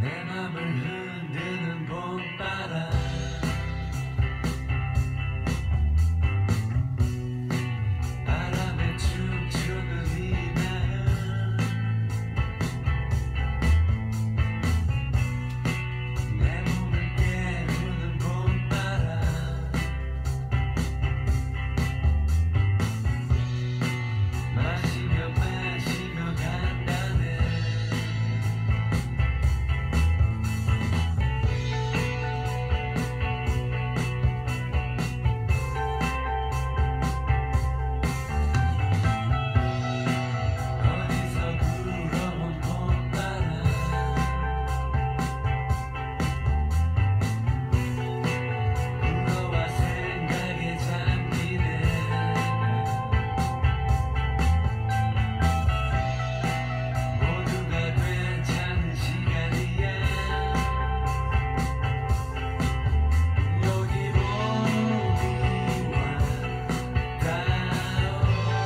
맘을 흔드는 봄바람 바람에 춤추는 이 마음 내 몸을 깨우는 봄바람 마시며 마시며 간다네 어디서 불어온 봄바람 불어와 생각에 잠기네 모두가 괜찮은 시간이야 여기 봄이 왔다오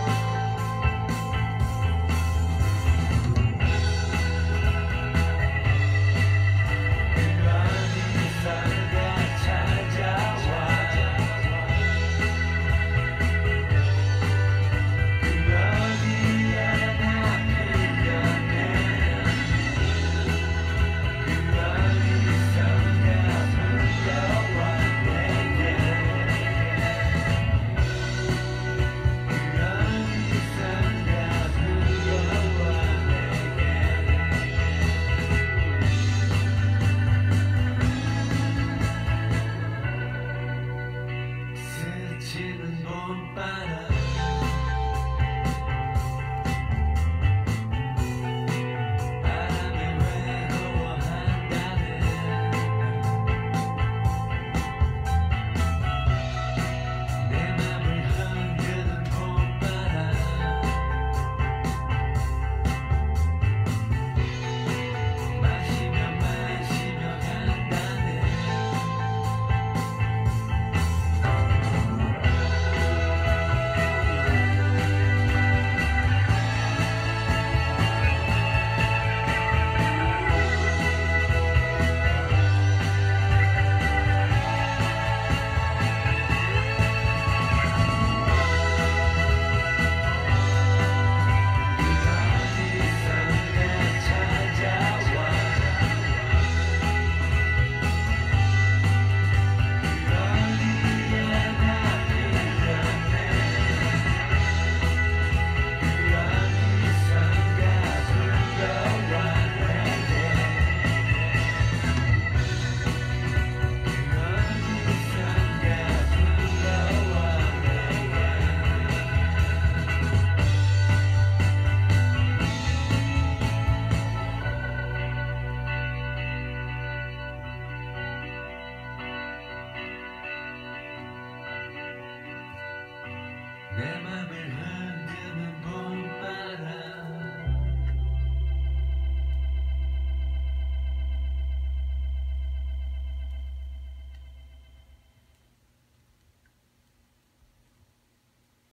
어디선가 찾아와 어디야 나 풀려내 어디선가 불러와 내게 어디선가 불러와 내게 스치는 봄바람 바람에 외로워한다네 내 맘을 흔드는 봄바람 마시며 마시며 간다네 어디선가 찾아와 어디야 나 풀려내 어디선가 불러와 내게 어디선가 불러와 내 맘을